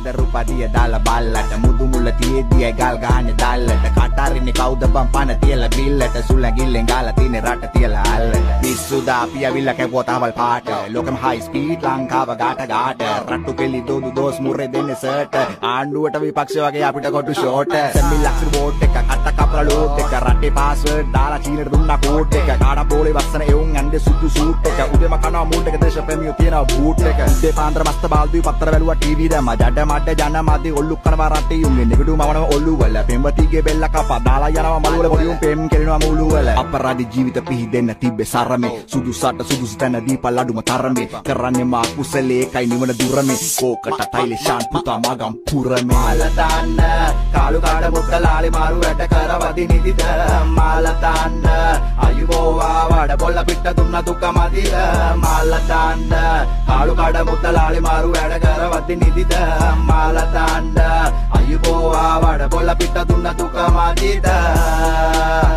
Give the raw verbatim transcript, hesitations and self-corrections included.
ගෙදර උපදිය දාලා බල්ලට මුදු මුල තියේදී ගල් ගහන්නේ දැල්ලට කටාරින්නේ කවුද බම් පන තියලා බිල්ලට සුලඟිල්ලෙන් ගාලා තින්නේ රට තියලා අල්ලට පිස්සු දාපිය විල්ල කැපුවා තවල් පාට ලෝකෙම හයි ස්පීඩ් ලංකාව ගාට ගාට රට්ටු පෙලි දොදු දෝස් මුරේ දෙන්නේ සර්ට ආණ්ඩුවට විපක්ෂ වගේ අපිට කොටු ෂෝට් සෙම්මිල් ලක්ෂර බෝඩ් එක කට කපලා ලෝඩ් එක රටේ පාස්වර්ඩ් දාලා චීනට දුන්නා කෝඩ් එක කාඩ බෝලේ වස්සන එවුන් ඇන්දේ සුදු සූට් එක උදේම කනවා මූඩ් එක දේශප්‍රේමියෝ තියනවා බූට් එක උදේ පාන්දර මස්ත බාල්දුයි පත්තර වැලුවා ටීවී දැම්ම ජඩ මඩ ජන මැදි ඔල්ලු කරනවා රටේ යුන්නේ නෙගඩු මවනම ඔල්ලු වල පෙම්වතිගේ බෙල්ල කපා දාලා යනවා මළු වල පොඩි උන් පෙම් කෙරෙනවා මූලු වල අපරාධි ජීවිත පිහිදෙන්න තිබ්බේ සරමේ සුදුසට සුදුසු තැන දීපල් අඩුම තරමේ කරන්නේ මා කුසලේ කයි නිවන දුරමේ කෝකට තයිලේ ශාන් පුතා මගම් පුරමේ මාල දාන්න කාලු කාඩ මුත්තලාලි මාරු වැට කරවදි නිදිද මාල දාන්න අයුබෝවා වඩ බොල්ල පිට දුන්න දුක මදිද මාල දාන්න කාලු කාඩ මුත්තලාලි මාරු වැඩ කරවදි නිදිද මාල දාන්න අයුබෝවා වඩ බොල්ල පිට දුන්න දුක මදිද